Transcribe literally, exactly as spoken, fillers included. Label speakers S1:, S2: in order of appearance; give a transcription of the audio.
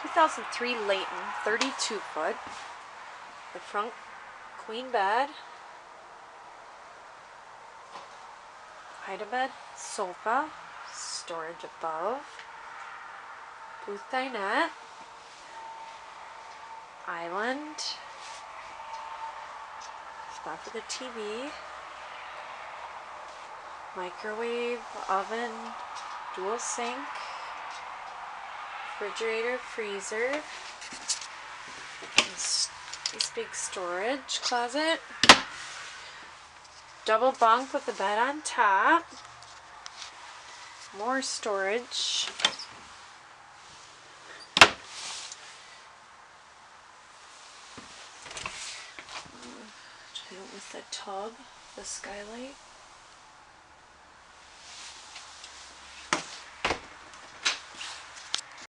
S1: two thousand three Layton, thirty-two foot. The front queen bed. Hide-a-bed, sofa, storage above. Booth dinette. Island. Spot for the T V. Microwave, oven, dual sink. Refrigerator, freezer. This, this big storage closet. Double bunk with the bed on top. More storage. With the tub, the skylight.